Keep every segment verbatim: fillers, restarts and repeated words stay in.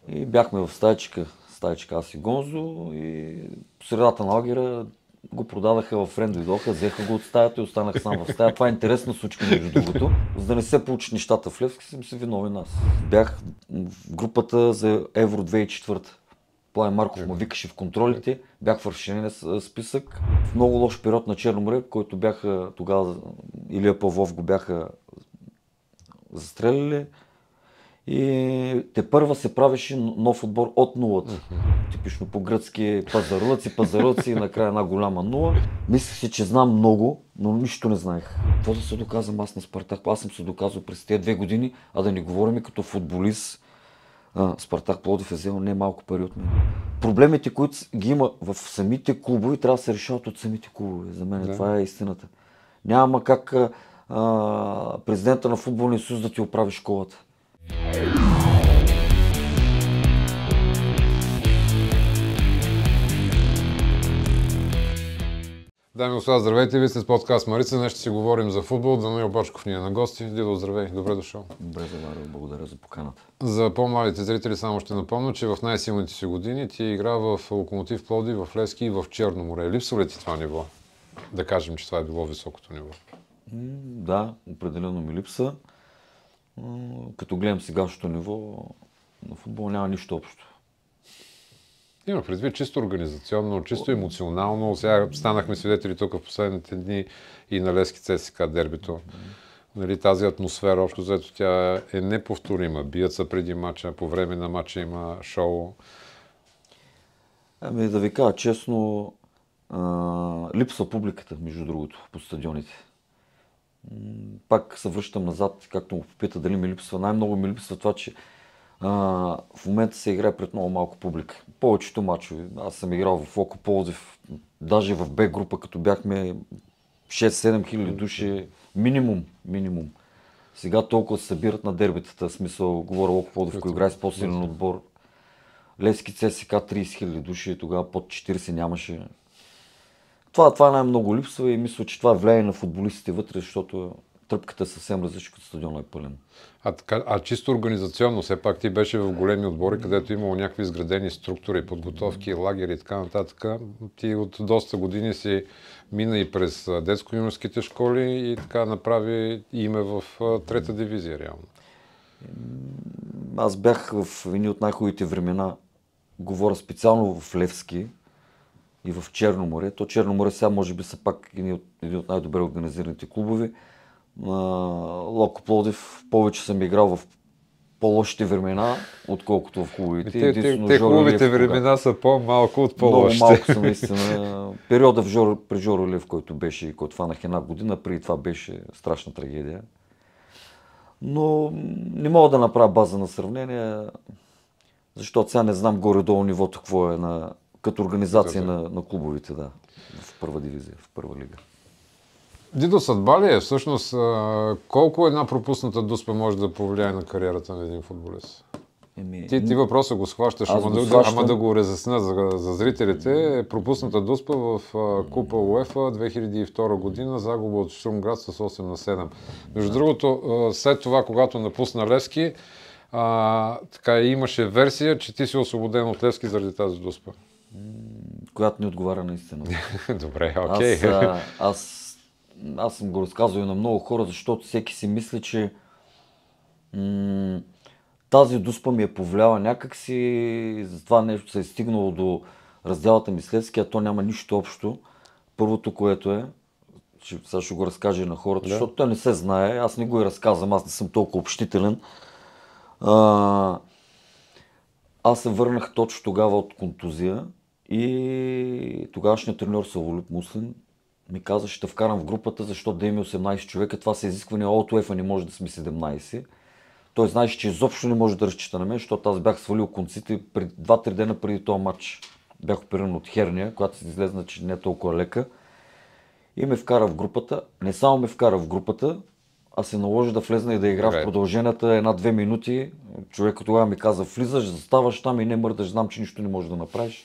И бяхме в стаечка, стаечка аз и Гонзо и по средата на лагера го продадаха в Френ, дойдоха, взеха го от стаята и останах сам в стая. Това е интересна случка между другото. За да не се получат нещата в Левски, съм се виновен аз. Бях в групата за Евро две хиляди и четвърта. Пламен Марков ме викаше в контролите, бях в разширения списък. В много лош период на Черно море, който бяха тогава, Илия Павлов го бяха застрелили. И тепърва се правеше нов отбор от нулата. Mm-hmm. Типично по-гръцки пазарлъци, пазарлъци и накрая една голяма нула. Мислех си, че знам много, но нищо не знаех. Това да се доказвам аз на Спартак. Аз съм се доказал през тези две години, а да не говорим като футболист. А, Спартак Пловдив е взел не малко пари от мен. Проблемите, които ги има в самите клубове, трябва да се решават от самите клубове. За мен да. Това е истината. Няма как а, президента на футболния съюз да ти оправи школата. Дами и господа, здравейте, вие сте с подкаст Марица. Днес ще си говорим за футбол. Данаил Бочков ни е на гости. Дидо, здравей, добре дошъл. Добре, заварил, благодаря за поканата. За по-младите зрители само ще напомня, че в най-силните си години ти игра в Локомотив Пловдив, в Левски и в Черно море. Липсва ли ти това ниво? Да кажем, че това е било високото ниво. Да, определено ми липса. Като гледам сегашното ниво, на футбол няма нищо общо. Има предвид чисто организационно, чисто емоционално. Сега станахме свидетели тук в последните дни и на Левски ЦСКА дербито. Нали, тази атмосфера, общо взето, тя е неповторима. Бият се преди мача, по време на мача има шоу. Ами да ви кажа честно, а, липсва публиката, между другото, по стадионите. Пак се връщам назад, както му попита дали ми липсва. Най-много ми липсва това, че а, в момента се играе пред много малко публика. Повечето мачове. Аз съм играл в Локо Пловдив, даже в Б група, като бяхме шест-седем хиляди души, минимум, минимум. Сега толкова се събират на дербитата, в смисъл, говоря Локо Пловдив, който играе с по-силен отбор. Левски ЦСКА трийсет хиляди души, тогава под четирийсет нямаше. Това, това най-много липсва и мисля, че това влияе на футболистите вътре, защото тръпката е съвсем различна, като стадиона е пълен. А, така, а чисто организационно, все пак ти беше в големи отбори, където имало някакви изградени структури, подготовки, лагери и така нататък. Ти от доста години си мина и през детско-юношеските школи и така направи име в трета дивизия реално. Аз бях в едни от най-хубавите времена, говоря специално в Левски и в Черно море. То Черно море сега може би са пак един от, един от най-добре организираните клубове. Локо Пловдив повече съм играл в по-лошите времена, отколкото в хубавите. Те, те, те хубавите времена са по-малко от по-лошите. Много малко са наистина. Периода в Жор, при Жоро Лев, който беше, който фанах една година, преди това беше страшна трагедия. Но не мога да направя база на сравнение, защото сега не знам горе-долу нивото какво е на, като организация да, да. На, на клубовите, да, в първа дивизия, в първа лига. Дидо, съдба ли е всъщност колко една пропусната дуспа може да повлияе на кариерата на един футболист? Еми, ти, ти въпроса го схващаш, ама, го да, ама да го разясня за, за зрителите. Пропусната дуспа в Купа УЕФА две хиляди и втора година, загуба от Штурм Град с осем на седем. Между другото, след това, когато напусна Левски, а, така имаше версия, че ти си освободен от Левски заради тази дуспа. Която не отговаря на истината. Добре, окей. Okay. Аз, аз Аз съм го разказвал на много хора, защото всеки си мисли, че м- тази дуспа ми е повлияла някакси, за това нещо се е стигнало до разделата ми с Левски, а то няма нищо общо. Първото, което е, че сега ще го разкажа и на хората, да. Защото той не се знае, аз не го и разказвам, аз не съм толкова общителен. А, аз се върнах точно тогава от контузия и тогавашният треньор Саволюб Муслин ми каза, ще вкарам в групата, защото да има осемнайсет човека, това са изисквания от УЕФА, не може да сме седемнайсет. Той знаеше, че изобщо не може да разчита на мен, защото аз бях свалил конците два-три дена преди този матч. Бях опериран от херния, която се излезна, че не е толкова лека. И ме вкара в групата. Не само ме вкара в групата, а се наложи да влезна и да игра okay. в продължената една-две минути. Човекът тогава ми каза, влизаш, заставаш там и не мърдаш, знам, че нищо не можеш да направиш.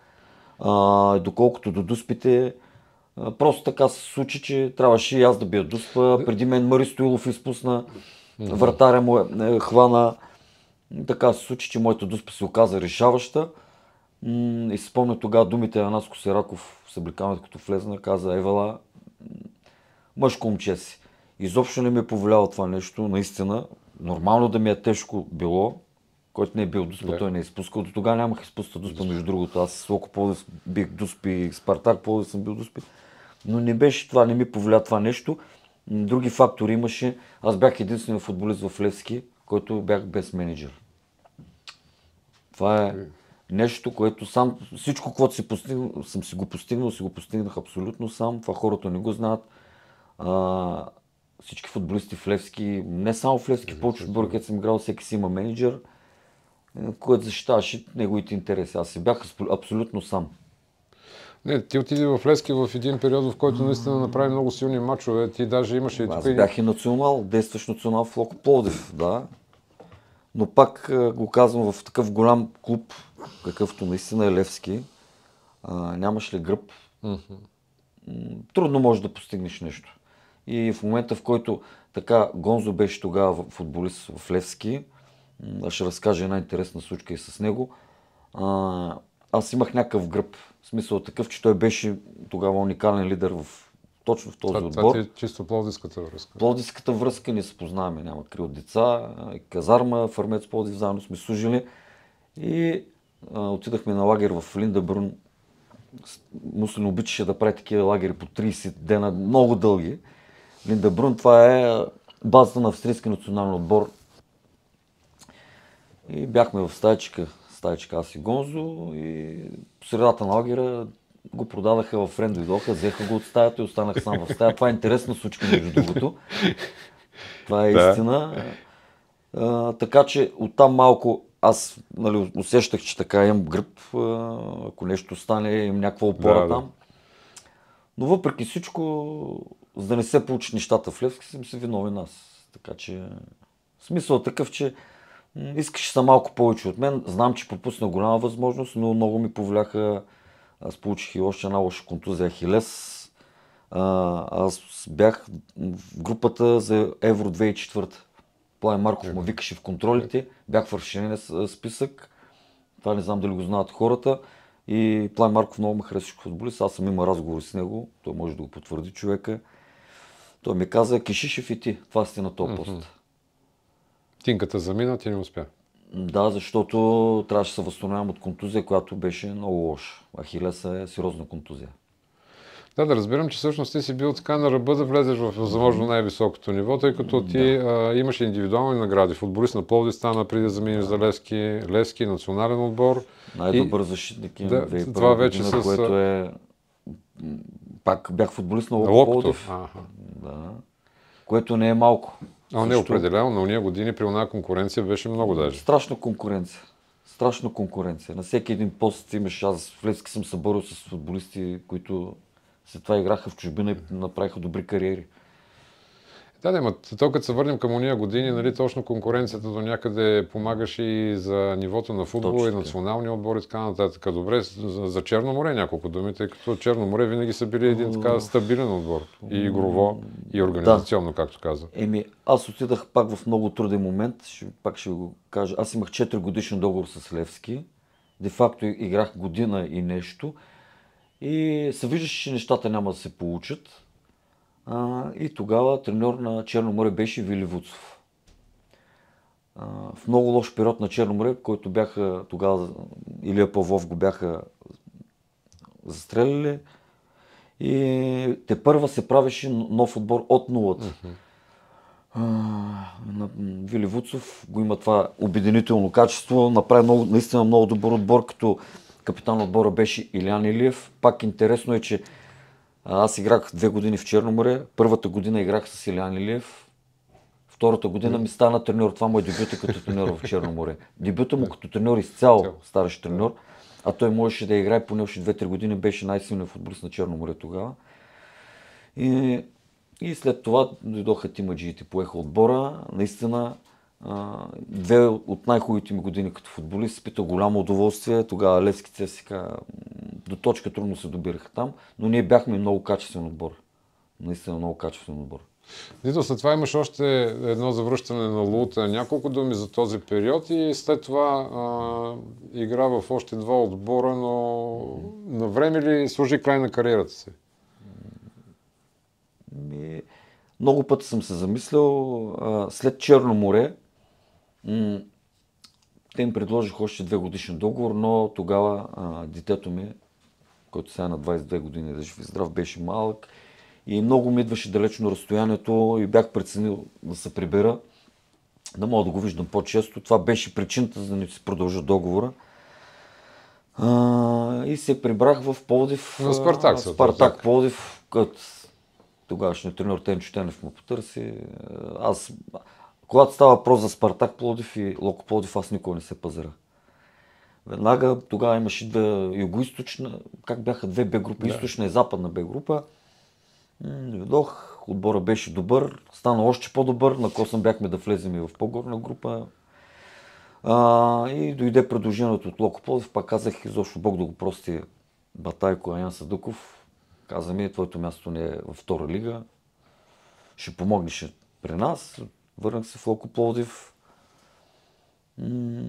А, доколкото до дуспите, просто така се случи, че трябваше и аз да бия дуспа. Преди мен Мари Стоилов изпусна, вратаря му е, хвана. Така се случи, че моята дуспа се оказа решаваща. И си спомня тогава думите на Наско Сераков в съблекаването, като влезна, каза: Евала, мъжко момче си. Изобщо не ми е повлияло това нещо, наистина. Нормално да ми е тежко било, който не е бил дуспа, yeah. той не е изпускал. До тогава нямах изпуска дуспа, между другото. Аз с Локо Пловдив бих дуспи, Спартак Пловдив съм бил дуспи. Но не беше това, не ми повлия това нещо. Други фактори имаше. Аз бях единственият футболист в Левски, който бях без менеджер. Това е нещо, което сам, всичко, което си постигнал, съм си го постигнал, си го постигнах абсолютно сам. Това хората не го знаят. А, всички футболисти в Левски, не само в Левски, повече отбори, където съм играл, всеки си има менеджер, който защитаваше неговите интереси. Аз си бях абсолютно сам. Не, ти отиди в Левски в един период, в който наистина направи много силни мачове. Ти даже имаше и тук... Аз бях и национал, действащ национал в Локо Пловдив, да. Но пак го казвам, в такъв голям клуб, какъвто наистина е Левски, а, нямаш ли гръб, mm-hmm. трудно можеш да постигнеш нещо. И в момента, в който така Гонзо беше тогава футболист в Левски, аз ще разкажа една интересна случка и с него, а, аз имах някакъв гръб. В смисъл такъв, че той беше тогава уникален лидер в, точно в този това, отбор. Това е чисто пловдивската връзка. Пловдивската връзка, ние се познаваме, няма кри от деца, казарма, Фармец Пловдив, заедно сме служили. И а, отидахме на лагер в Линдебрун. Муслин обичаше да прави такива лагери по трийсет дена, много дълги. Линдебрун, това е базата на австрийски национален отбор. И бяхме в стаечка, стаечка аз и Гонзо, и по средата на лагера го продадаха в френд, дойдоха, взеха го от стаята и останах сам в стая. Това е интересна случка, между другото. Това е да. Истина. А, така че оттам малко аз, нали, усещах, че така имам гръб, а, ако нещо стане, имам някаква опора да, там. Да. Но въпреки всичко, за да не се получат нещата в Левски, съм се виновен аз. Така че смисъл такъв, че искаш са малко повече от мен. Знам, че пропусна голяма възможност, но много ми повляха. Аз получих и още една лоша контузия Ахилес. А, аз бях в групата за Евро две хиляди и четвърта. Плай Марков ме викаше в контролите. Бях в разширения списък. Това не знам дали го знаят хората. И Плай Марков много ме харесваше футболист. Аз съм имал разговори с него. Той може да го потвърди човека. Той ми каза: Кишишев и ти. Това сте на този пост. Mm-hmm. Тинката замина, ти не успя. Да, защото трябваше да се възстановявам от контузия, която беше много лоша. Ахилеса е сериозна контузия. Да, да разбирам, че всъщност ти си бил така на ръба да влезеш в възможно най-високото ниво, тъй като ти да. а, имаш индивидуални награди. Футболист на Пловдив стана преди да заминеш да. за Левски, Левски, национален отбор. Най-добър защитник има. Да, това вече година, с... което е... Пак бях футболист на Локо Пловдив. Да. Което не е малко. А, не, определено, на уния години при оная конкуренция беше много даже. Страшна конкуренция. Страшна конкуренция. На всеки един пост имаш, аз в Левски съм се борил с футболисти, които след това играха в чужбина и направиха добри кариери. Да, да, то като се върнем към уния години, нали, точно конкуренцията до някъде помагаше и за нивото на футбол, точно, и национални отбори и така нататък. Добре, за, за Черно море няколко думи, тъй като Черно море винаги са били един така стабилен отбор. И игрово, и организационно, да. Както каза. Еми, аз отидах пак в много труден момент, ще, пак ще го кажа. Аз имах четири годишен договор с Левски. Де факто играх година и нещо. И се виждаше, че нещата няма да се получат. А, и тогава треньор на Черно море беше Вили Вуцов. А, в много лош период на Черно море, който бяха тогава, Илия Павлов го бяха застрелили. И тепърва се правеше нов отбор от нулата. Uh-huh. А, на Вили Вуцов го има това обединително качество. Направи много, наистина много добър отбор, като капитан на отбора беше Илян Илиев. Пак интересно е, че аз играх две години в Черно море. Първата година играх с Илян Илиев. Втората година ми стана треньор. Това му е дебюта като треньор в Черно море. Дебюта му като треньор изцяло стараш треньор. А той можеше да играе поне още две-три години. Беше най-силният футболист на Черно море тогава. И, и след това дойдоха тимаджиите, поеха отбора. Наистина две от най-хубавите ми години като футболист. Изпитах голямо удоволствие. Тогава Левски ЦСКА до точка трудно се добираха там, но ние бяхме много качествен отбор. Наистина много качествен отбор. Дито, след това имаш още едно завръщане на Лута. Няколко думи за този период и след това а, игра в още два отбора, но на време ли сложи край на кариерата си? Ми, много пъти съм се замислял. А, след Черно море м- те им предложих още две годишен договор, но тогава а, детето ми, който сега на двайсет и две години да жив и здрав, беше малък и много ми идваше далечно разстоянието и бях преценил да се прибера, да мога да го виждам по-често. Това беше причината, за да не си продължа договора. А, и се прибрах в Пловдив. На Спартак. Спартак Пловдив, като тогавашният треньор Тенчо Тенев ме потърси. Аз, когато става въпрос за Спартак Пловдив и Локо Пловдив, аз никога не се пазарах. Веднага тогава имаше две югоизточна, как бяха две Б групи, да. Източна и западна Б група. Дойдох, отбора беше добър, стана още по-добър, на косъм бяхме да влезем и в по-горна група. А, и дойде предложението от Локо Пловдив, пак казах, изобщо Бог да го прости Батайко, Аян Садъков. Каза ми, твоето място не е във втора лига, ще помогнеш при нас. Върнах се в Локо Пловдив. М-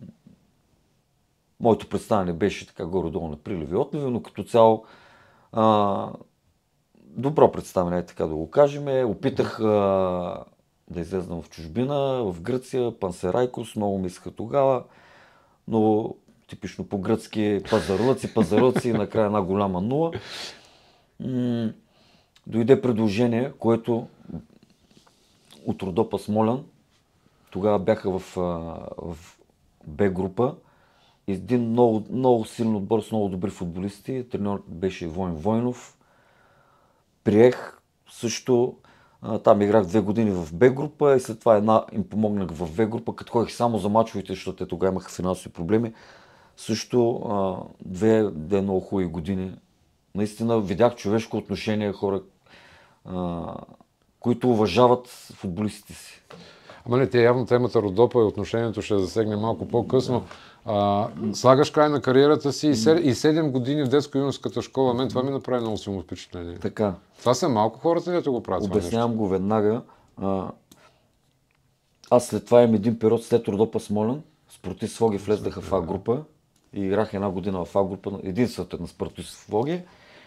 Моето представяне беше така горе-долу на приливи и отливи, но като цяло а, добро представяне, така да го кажем. Опитах а, да излезнам в чужбина, в Гърция, Пансерайкос, много ми искаха тогава, но типично по-гръцки пазарлъци, пазарлъци и накрая една голяма нула. М- Дойде предложение, което от Родопа Смолян, тогава бяха в, в Б група, един много, много силен отбор с много добри футболисти. Треньор беше Войн Войнов. Приех също, там играх две години в Б група и след това една им помогнах в В група, като ходих само за мачовете, защото те тогава имаха финансови проблеми. Също две, две много хубави години. Наистина видях човешко отношение, хора, а, които уважават футболистите си. Ама не, тя явно темата Родопа и отношението ще засегне малко по-късно. А, слагаш край на кариерата си и седем години в детско-юношеската школа. Мен това ми направи много силно впечатление. Така. Това са малко хората, дето го правят. Обяснявам го веднага. А, аз след това имам един период след Родопа Смолян. Спортист Своги влездаха в А група и играх една година в А група, единствената на Спортист Своги.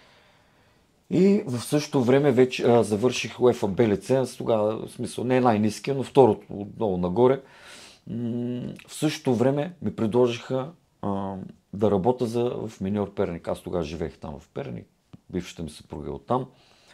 И в същото време вече а, завърших УЕФА Б лиценз, тогава в смисъл не е най-ниския, но второто отново нагоре. М- в същото време ми предложиха а, да работя за, в Миньор Перник. Аз тогава живеех там в Перник, бившата ми съпруга от там.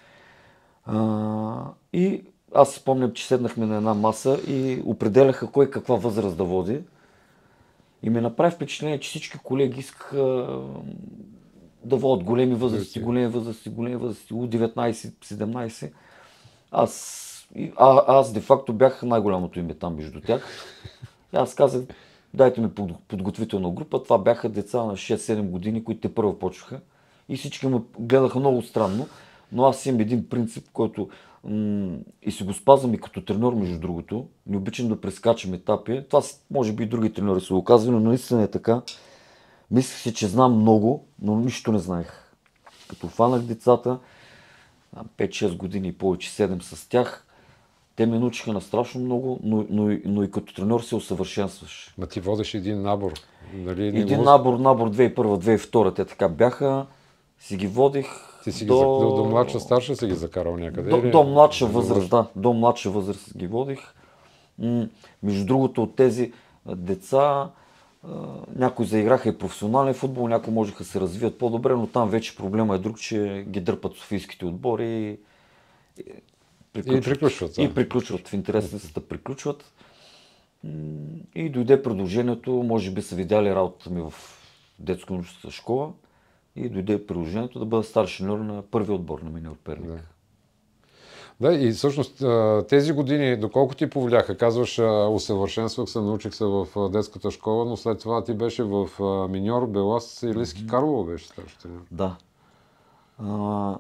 А, и аз спомням, че седнахме на една маса и определяха кой каква възраст да води. И ми направи впечатление, че всички колеги искаха да водят големи възрасти, големи възрасти, големи възрасти, У деветнайсет, седемнайсет. Аз, а, аз де-факто бях най-голямото име там между тях. И аз казах, дайте ми подготвителна група. Това бяха деца на шест-седем години, които те първо почваха. И всички ме гледаха много странно. Но аз имам един принцип, който м- и си го спазвам и като треньор, между другото. Не обичам да прескачам етапи. Това може би и други треньори са го казвали, но наистина е така. Мислех си, че знам много, но нищо не знаех. Като фанах децата, пет-шест години и повече, седем с тях, те ме научиха на страшно много, но, но, но и като треньор се усъвършенстваш. Ма ти водиш един набор. Нали, един го... набор, набор две хиляди и първа, две хиляди и втора, те така бяха, си ги водих. Ти си до... ги за... до, до младша, старша си ги закарал някъде? До, или... до младша възраст, да. До младша възраст ги водих. М- между другото, от тези деца, някои заиграха и професионален футбол, някои можеха да се развият по-добре, но там вече проблема е друг, че ги дърпат софийските отбори и, и приключват. И приключват, да. И приключват. В интересницата приключват. И дойде предложението, може би са видяли работата ми в детско-юношеската школа и дойде предложението да бъда старши треньор на първи отбор на Миньор Перник. Да. Да, и всъщност тези години, доколко ти повлияха, казваш, усъвършенствах се, научих се в детската школа, но след това ти беше в Миньор, Белас и Лиски mm-hmm. Карлово беше старши треньор. Да. А,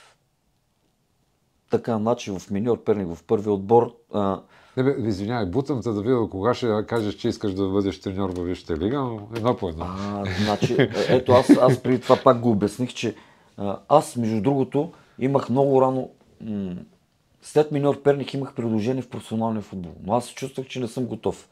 така, значи в Миньор Перник, в първи отбор. А... Не бе, извинявай, бутам те да видя кога ще кажеш, че искаш да бъдеш треньор във Висшата лига, но едно по едно. А, значи, ето аз, аз преди това пак го обясних, че а, аз, между другото, имах много рано м- след Миньор Перник имах предложение в професионалния футбол, но аз се чувствах, че не съм готов.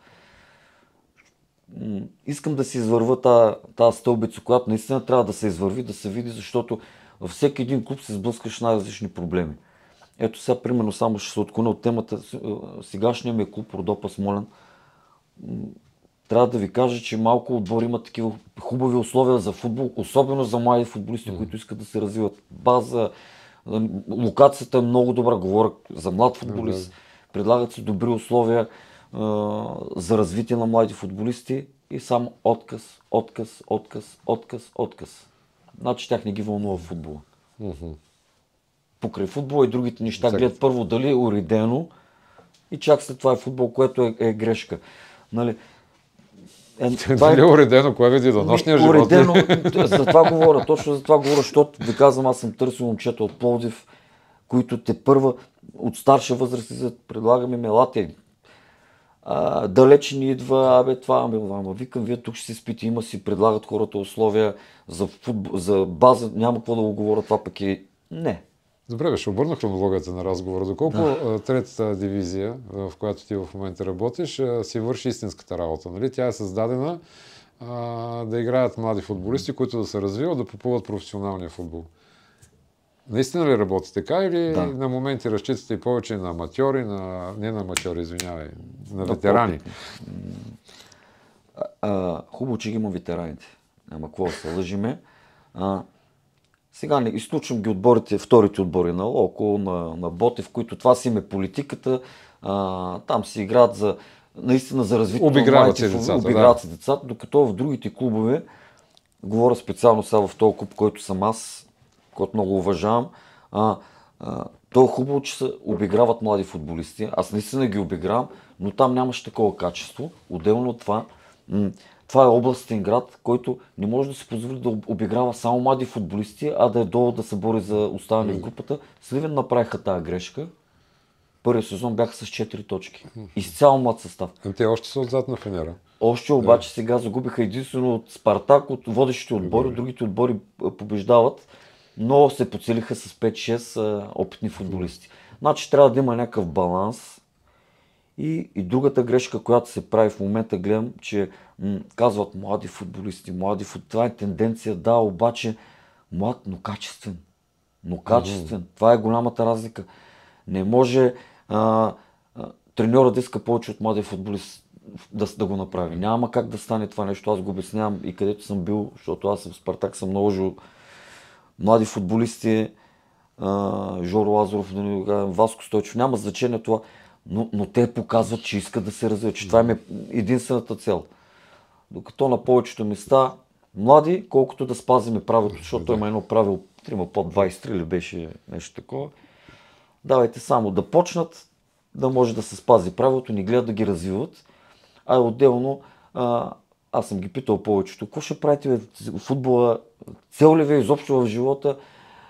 Искам да се извърва тази стълбица, която наистина трябва да се извърви, да се види, защото във всеки един клуб се сблъскаш най-различни проблеми. Ето сега, примерно, само ще се отклоня от темата. Сегашният ми е клуб Родопа Смолян. Трябва да ви кажа, че малко отбори имат такива хубави условия за футбол, особено за млади футболисти, mm. които искат да се развиват. База, локацията е много добра, говоря за млад футболист. Mm-hmm. Предлагат се добри условия а, за развитие на млади футболисти и само отказ, отказ, отказ, отказ, отказ. Значи тях не ги вълнува футбола. Mm-hmm. Покрай футбола и другите неща Всеки. Гледат първо дали е уредено и чак след това е футбол, което е, е грешка. Нали? Е, това е уредено, кое ви до нощния живот? Уредено, за това говоря, точно за това говоря, защото ви казвам, аз съм търсил момчета от Пловдив, които те първа от старша възраст за предлагаме мелате. А, далеч ни идва, абе това, абе ама викам, вие тук ще си спите, има си, предлагат хората условия за, футбол, за база, няма какво да го говоря, това пък е... Не. Добре, бе, ще обърна хронологията на разговора. Доколко да. Третата дивизия, в която ти в момента работиш, си върши истинската работа. Нали? Тя е създадена а, да играят млади футболисти, които да се развиват, да попълват професионалния футбол. Наистина ли работи така или да. На моменти разчитате и повече на аматьори, на... не на аматьори, извинявай, на да, ветерани? А, а, хубаво, че ги има ветераните. Ама какво се лъжиме? А, Сега не изключвам ги отборите, вторите отбори на Локо, на, на Ботев, които това си им е политиката. А, там си играят за, наистина за развитие. Обиграват се децата. Обиграват се децата, докато в другите клубове, говоря специално сега в този клуб, който съм аз, който много уважавам, а, а, то е хубаво, че се обиграват млади футболисти. Аз наистина ги обигравам, но там нямаше такова качество. Отделно от това, м- това е областен град, който не може да се позволи да обиграва само млади футболисти, а да е долу да се бори за оставане в групата. Сливен направиха тази грешка. Първия сезон бяха с четири точки. Изцяло млад състав. А те още са отзад на Фенера. Още обаче сега загубиха единствено от Спартак, от водещите отбори, другите отбори побеждават, но се поцелиха с пет-шест опитни футболисти. Значи трябва да има някакъв баланс. И, и другата грешка, която се прави в момента, гледам, че м- казват млади футболисти, млади футболисти. Това е тенденция, да, обаче млад, но качествен. Но качествен. Mm-hmm. Това е голямата разлика. Не може а, а, треньора да иска повече от младия футболист да, да го направи. Няма как да стане това нещо. Аз го обяснявам и където съм бил, защото аз в Спартак съм наложил млади футболисти, а, Жоро Лазаров, Васко Стойчев. Няма значение това. Но, но те показват, че искат да се развиват, че това е единствената цел. Докато на повечето места млади, колкото да спазиме правилото, защото има едно правило, трима под двайсет или беше нещо такова. Давайте само да почнат, да може да се спази правилото, не гледат да ги развиват. А отделно, а, аз съм ги питал повечето, какво ще правите в футбола, цел ли ви изобщо в живота?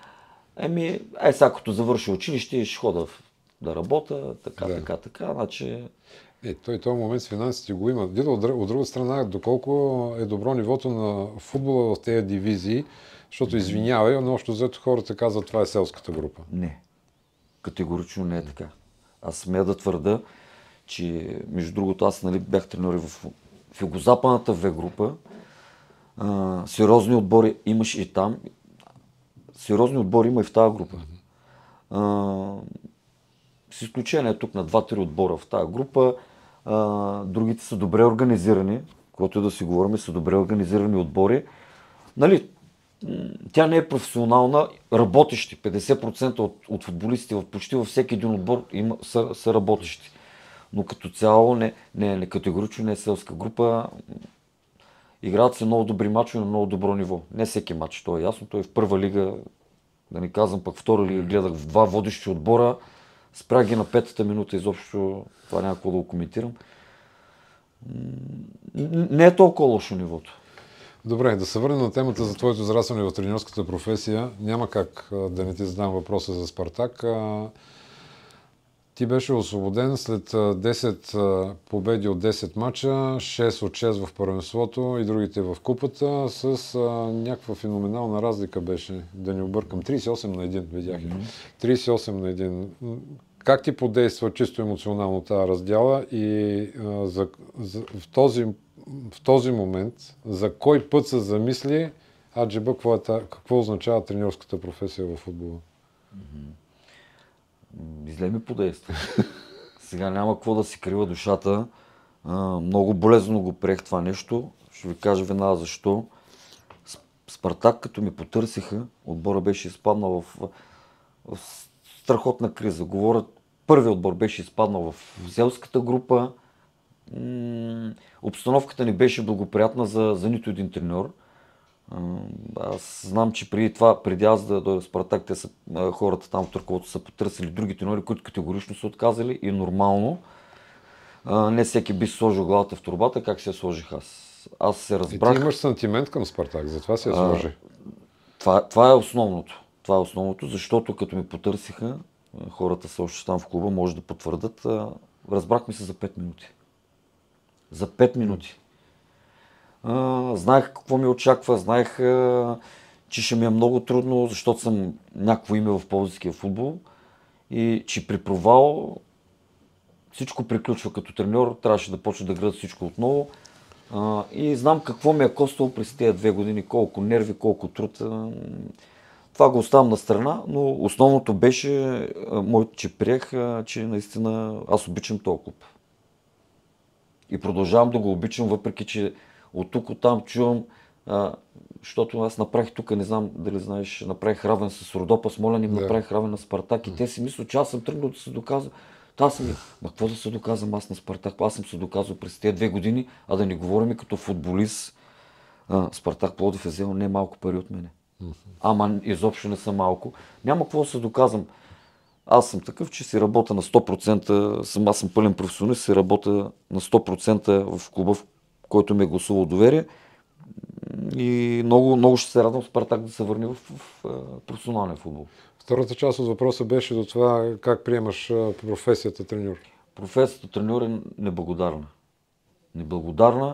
Еми, ай сега като завърши училище, ще хода да работя, така, да. така, така, значи... Е, той този момент с финансите го има. Дидо, от, от друга страна, доколко е добро нивото на футбола в тези дивизии, защото извинявай, но общо взето хората казват, това е селската група. Не. Категорично не е така. Аз смея да твърда, че между другото аз нали, бях треньор в, в югозападната В група. А, сериозни отбори имаш и там. Сериозни отбори има и в тази група. А, с изключение тук на два-три отбора в тази група, а, другите са добре организирани, когато да си говорим, са добре организирани отбори. Нали, тя не е професионална, работещи. петдесет процента от, от футболистите в почти във всеки един отбор има, са, са работещи. Но като цяло не, не, не категорично не е селска група. Играят се много добри мачове на много добро ниво. Не всеки матч, то е ясно. Той е в първа лига, да не казвам пък втора лига, гледах в два водещи отбора. Спрях ги на петата минута, изобщо това няма какво да го коментирам. Не е толкова лошо нивото. Добре, да се върнем на темата за твоето израстване в треньорската професия. Няма как да не ти задам въпроса за Спартак. Ти беше освободен след десет победи от десет мача, шест от шест в първенството и другите в купата, с а, някаква феноменална разлика беше, да не объркам, трийсет и осем на един видях. Mm-hmm. трийсет и осем на един. как ти подейства чисто емоционално тази раздяла и а, за, за, в, този, в този момент за кой път се замисли аджеба, какво, е, какво означава треньорската професия в футбола? Изле ми подейства. Сега няма какво да си крива душата. А, много болезнено го приех това нещо. Ще ви кажа веднага защо. Спартак, като ми потърсиха, отбора беше изпаднал в, в страхотна криза. Говорят, първият отбор беше изпаднал в селската група. М- обстановката не беше благоприятна за, за нито един треньор. Аз знам, че преди това, преди аз да дойда в Спартак, те са, хората там в ръководството са потърсили други треньори, които категорично са отказали и нормално. А, не всеки би сложил главата в турбата, как се сложих аз. Аз се разбрах. И ти имаш сантимент към Спартак, затова се сложи. Това, това е основното. Това е основното, защото като ми потърсиха, хората са още там в клуба, може да потвърдят, разбрахме се за пет минути. За пет минути. А, знаех какво ми очаква, знаех, а, че ще ми е много трудно, защото съм някакво име в пловдивския футбол и че при провал всичко приключва като треньор, трябваше да почна да града всичко отново. А, и знам какво ми е коствало през тези две години, колко нерви, колко труд. А, това го оставам на страна, но основното беше, моето, че приех, а, че наистина аз обичам този клуб. И продължавам да го обичам, въпреки че от тук, от там чувам, а, защото аз направих тук, не знам дали знаеш, направих равен с Родопа, Смолян им да. Направих равен на Спартак и те си мислят, че аз съм тръгнал да се доказвам. Аз съм, ма какво да се доказвам аз на Спартак? Аз съм се доказал през тези две години, а да не говорим като футболист. А, Спартак Пловдив е взел не малко пари от мене. Ама изобщо не са малко. Няма какво да се доказвам. Аз съм такъв, че си работя на сто процента, съм, аз съм пълен професионалист, си работя на сто процента в клуба, в който ми е гласувал доверие. И много, много ще се радвам Спартак да се върне в, в, в професионалния футбол. Втората част от въпроса беше до това как приемаш професията треньор. Професията треньор е неблагодарна. Неблагодарна.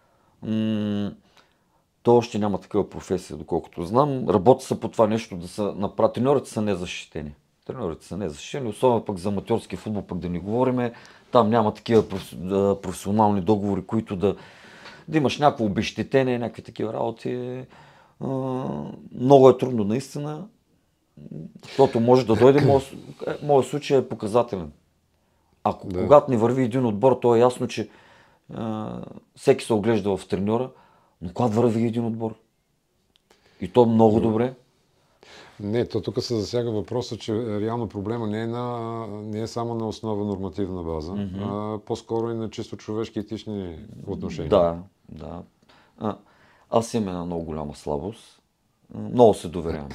М- то още няма такава професия, доколкото знам. Работи се по това нещо да са направят. Треньорите са незащитени. Треньорите са незащитени, особено пък за аматьорски футбол, пък да ни говориме. Там няма такива професионални договори, които да, да имаш някакво обезщетение, някакви такива работи. Много е трудно наистина, защото може да дойде, моят, моят случай е показателен. Ако да. Когато не върви един отбор, то е ясно, че а, всеки се оглежда в треньора, но когато върви един отбор, и то много добре. Не, то тук се засяга въпроса, че реално проблема не е, на, не е само на основа нормативна база, mm-hmm. а по-скоро и на чисто човешки етични отношения. Да, да. А, аз имам една много голяма слабост. Много се доверявам.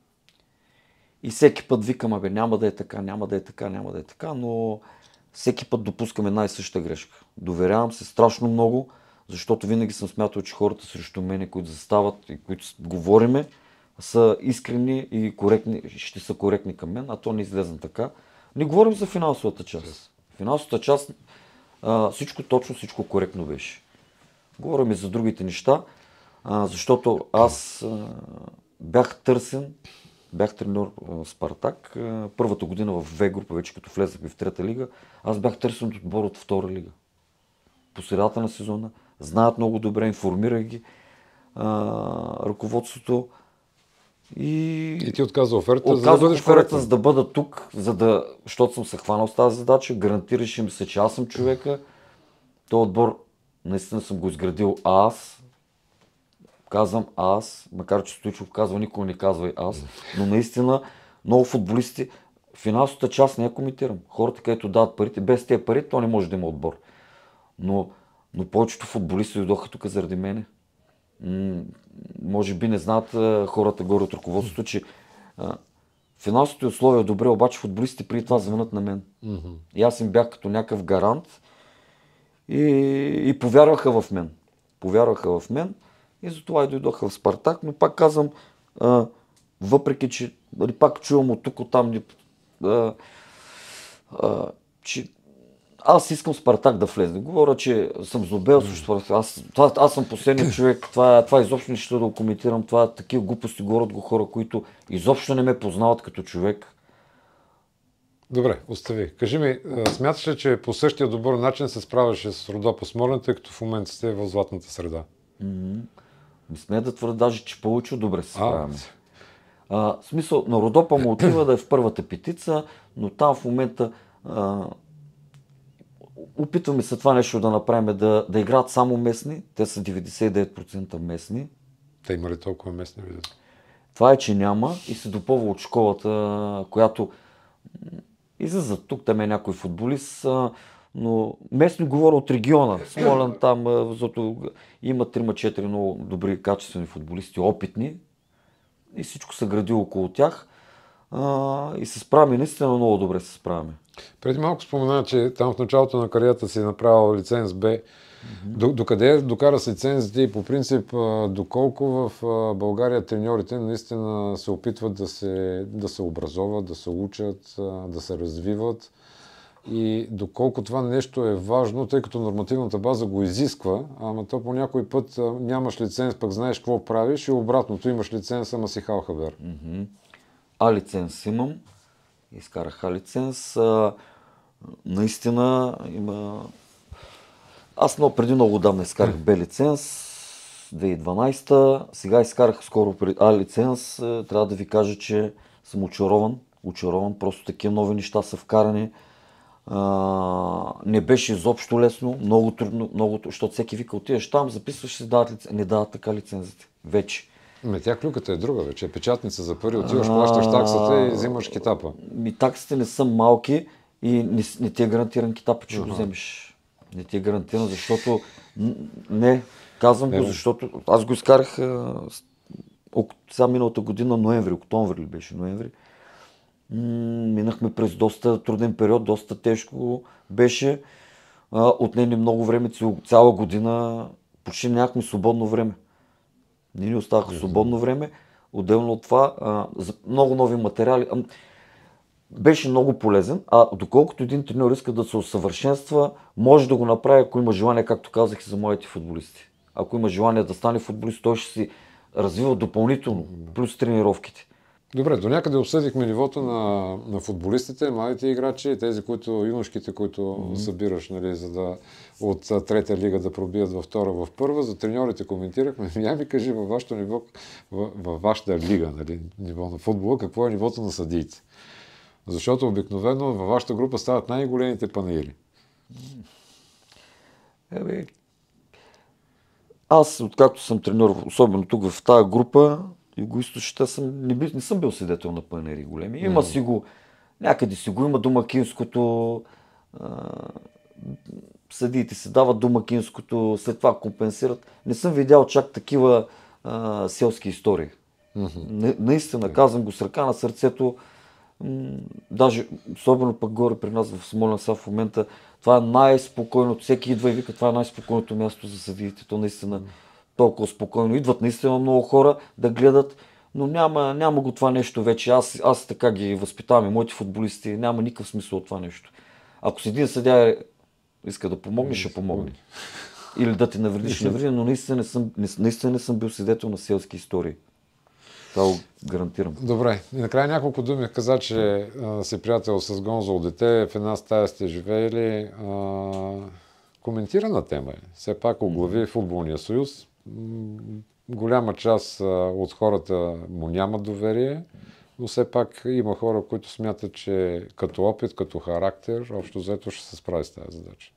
И всеки път викам, абе, няма да е така, няма да е така, няма да е така, но всеки път допускам една и съща грешка. Доверявам се страшно много, защото винаги съм смятал, че хората срещу мене, които застават и които говориме, са искрени и коректни, ще са коректни към мен, а то не излезна така. Не говорим за финансовата част. Финансовата част, а, всичко точно, всичко коректно беше. Говорим и за другите неща, а, защото аз а, бях търсен, бях треньор в Спартак, а, първата година в В група, вече като влезахме в трета лига, аз бях търсен от отбор от втора лига. По средата на сезона, знаят много добре, информирах ги а, ръководството. И, и ти отказа оферта, за да бъдеш оферта, за да бъда тук, за да, защото съм се хванал с тази задача, гарантираш им се, че аз съм човека. Този отбор наистина съм го изградил аз. Казвам аз, макар че Стоичов казва, никой не казва и аз, но наистина много футболисти, финансовата част не я коментирам. Хората, където дават парите, без тези пари, то не може да има отбор. Но, но повечето футболисти дойдоха тук заради мене. М- може би не знаят а, хората горе от ръководството, че а, финансовите условия е добре, обаче футболистите преди това звънат на мен. Mm-hmm. И аз им бях като някакъв гарант и, и повярваха в мен. Повярваха в мен и затова и дойдоха в Спартак, но пак казвам, а, въпреки че нали, пак чувам от тук, от там, а, а, че аз искам Спартак да влезе. Говоря, че съм злобел срещу Спартак. Аз, това, аз съм последният човек. Това, това изобщо не ще да го коментирам. Това такива глупости говорят го хора, които изобщо не ме познават като човек. Добре, остави. Кажи ми, смяташ ли, че по същия добър начин се справяше с Родопа Смолян, тъй като в момента сте в златната среда? Mm-hmm. Не смея да твърда даже, че повече добре се справяме. А, в смисъл, на Родопа му отива да е в първата петица, но там в момента а, опитваме се това нещо да направим, да, да играят само местни. Те са деветдесет и девет процента местни. Те има ли толкова местни видео? Това е, че няма и се допълва от школата, която излизат тук, там е някой футболист, но местни говоря от региона. Смолян там, защото има трима-четири много добри, качествени футболисти, опитни и всичко се гради около тях и се справяме, наистина много добре се справяме. Преди малко спомена, че там в началото на кариерата си направил лиценз Б. Mm-hmm. Докъде докара с лицензите и по принцип доколко в България треньорите наистина се опитват да се, да се образоват, да се учат, да се развиват и доколко това нещо е важно, тъй като нормативната база го изисква, ама то по някой път нямаш лиценз, пък знаеш какво правиш и обратното, имаш лиценз, ама си халхабер. Mm-hmm. А лиценз имам, изкарах А лиценз, а, наистина има... Аз много преди много давно изкарах Б лиценз, две хиляди и дванадесета, сега изкарах скоро А лиценз, трябва да ви кажа, че съм очарован, очарован, просто такива нови неща са вкарани. А, не беше изобщо лесно, много трудно, много, защото всеки вика, отидеш там, записваш се, дават лиценз, не дават така лицензите, вече. Ме тя клюката е друга вече, е печатница за пари, отиваш, плащаш таксата и взимаш китапа. Ми таксите не са малки и не, не ти е гарантиран китапа, че uh-huh. го вземеш. Не ти е гарантирано, защото не, казвам не, го, защото аз го изкарах сега миналата година, ноември, октомври ли беше, ноември. М- минахме през доста труден период, доста тежко беше. А, отнени много време, цяла година, почти нямахме свободно време. Не ни оставаха свободно време. Отделно от това, а, за много нови материали. А, беше много полезен, а доколкото един треньор иска да се усъвършенства, може да го направи, ако има желание, както казах и за моите футболисти. Ако има желание да стане футболист, той ще си развива допълнително, плюс тренировките. Добре, до някъде обсъдихме нивото на, на футболистите, младите играчи, тези, които, юношките, които mm-hmm. събираш, нали, за да от трета лига да пробият във втора, в първа. За треньорите коментирахме. Я ми кажи във вашето ниво, във вашата лига, нали, ниво на футбола, какво е нивото на съдиите? Защото обикновено във вашата група стават най-големите панаири. Ебе, аз, откакто съм треньор, особено тук в тази група, югоизточната, съм, не, би, не съм бил свидетел на панаири големи. Има mm. си го, някъде си го има домакинското, а, съдиите се дават домакинското, след това компенсират. Не съм видял чак такива а, селски истории. Mm-hmm. Не, наистина, yeah. казвам го с ръка на сърцето. Даже, особено пък горе при нас в Смолян сега в момента, това е най-спокойното, всеки идва и вика, това е най-спокойното място за съдиите, то наистина толкова спокойно. Идват наистина много хора да гледат, но няма, няма го това нещо вече. Аз, аз така ги възпитавам и моите футболисти, няма никакъв смисъл от това нещо. Ако си един съдия иска да помогне, ще помогне. Или да ти навреди, ще навреди, но наистина не съм, наистина не съм бил свидетел на селски истории. Това го гарантирам. Добре. И накрая няколко думи каза, че а, си приятел с Гонзо от дете, в една стая сте живеели. А, коментирана тема е. Все пак оглави Футболния съюз. М- голяма част а, от хората му нямат доверие, но все пак има хора, които смятат, че като опит, като характер, общо взето ще се справи с тази задача.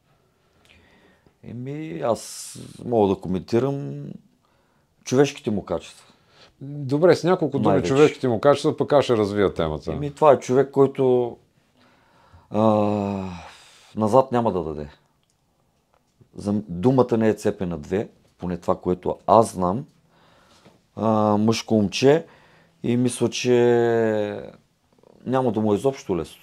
Еми, аз мога да коментирам човешките му качества. Добре, с няколко думи човешките му качества, пък ще развия темата. Еми, това е човек, който а, назад няма да даде. За думата не е цепена две, поне това, което аз знам. А, мъжко момче и мисля, че няма да му е изобщо лесно.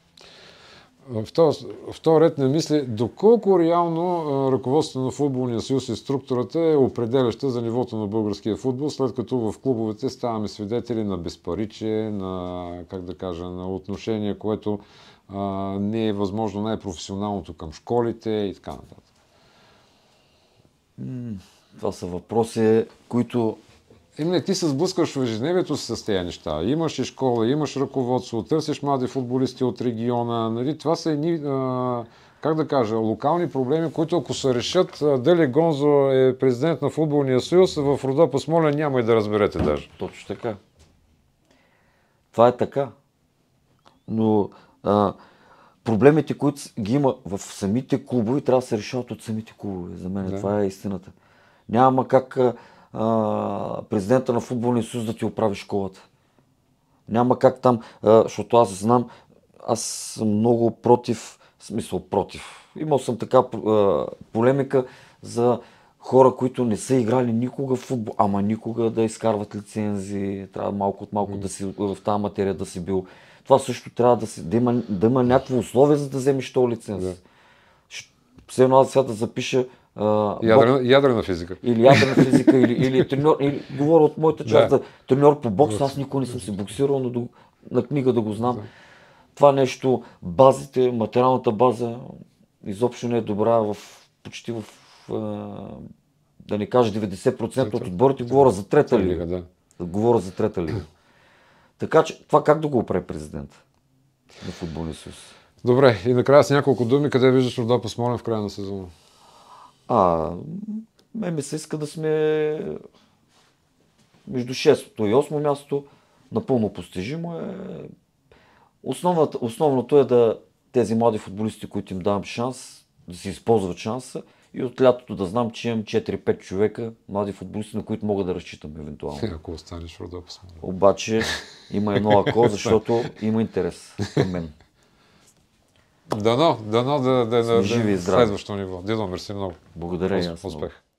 В този, в този ред на мисли, доколко реално ръководството на Футболния съюз и структурата е определяща за нивото на българския футбол, след като в клубовете ставаме свидетели на безпаричие, на, как да кажа, на отношение, което а, не е възможно най-професионалното към школите и така нататък. Това са въпроси, които... Еми, ти се сблъскаш в ежедневието с тези неща. Имаш и школа, имаш ръководство, търсиш млади футболисти от региона. Нали? Това са едни, а, как да кажа, локални проблеми, които ако се решат, дали Гонзо е президент на Футболния съюз, в рода по Смолян няма и да разберете даже. Точно така. Това е така. Но а, проблемите, които ги има в самите клубове, трябва да се решават от самите клубове. За мен да. Това е истината. Няма как а, президента на Футболния съюз да ти оправи школата. Няма как там, а, защото аз знам, аз съм много против, в смисъл против. Имал съм така а, полемика за хора, които не са играли никога в футбол, ама никога да изкарват лицензии, трябва малко от малко mm. да си в тази материя да си бил. Това също трябва да, си, да, има, да има някакво условие, за да вземеш този лиценз. Да. Все едно аз сега да запиша Uh, ядрена, бок... ядрена физика. Или ядрена физика, или, или треньор. Или, говоря от моята част, да. Да, треньор по бокс. Аз никога не съм се боксирал, но до, на книга да го знам. Да. Това нещо, базите, материалната база изобщо не е добра в почти в, да не кажа деветдесет процента от отборите. Говоря за трета лига. Да. Говоря за трета лига. Така че това как да го оправи президент на Футболния съюз? Добре, и накрая с няколко думи, къде виждаш рода по Смолян в края на сезона? А, ме ми се иска да сме между шестото и осмо място. Напълно постижимо е. Основната, основното е да тези млади футболисти, които им давам шанс, да си използват шанса и от лятото да знам, че имам четири-пет човека, млади футболисти, на които мога да разчитам евентуално. Ако останеш в рода по Смолян. Обаче има едно ако, защото има интерес към мен. Дано, дано да, да, да, да живи и следващо ниво. Дидо, мерси много. Благодаря и аз. Успех.